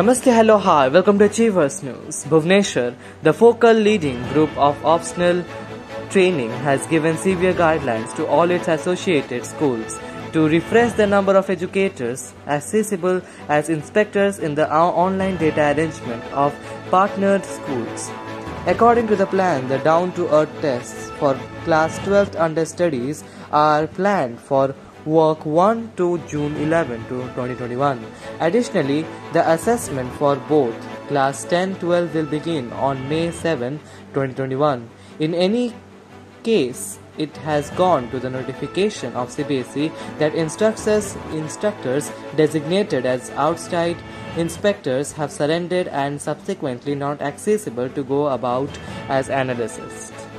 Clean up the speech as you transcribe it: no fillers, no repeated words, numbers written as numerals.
Namaste, hello, hi, welcome to Achievers News. Bhubaneswar, the focal leading group of optional training, has given severe guidelines to all its associated schools to refresh the number of educators accessible as inspectors in the online data arrangement of partnered schools. According to the plan, the down-to-earth tests for class 12th understudies are planned for work 1 to June 11 to 2021. Additionally, the assessment for both class 10-12 will begin on May 7, 2021. In any case, it has gone to the notification of CBSE that instructors designated as outside inspectors have surrendered and subsequently not accessible to go about as analysts.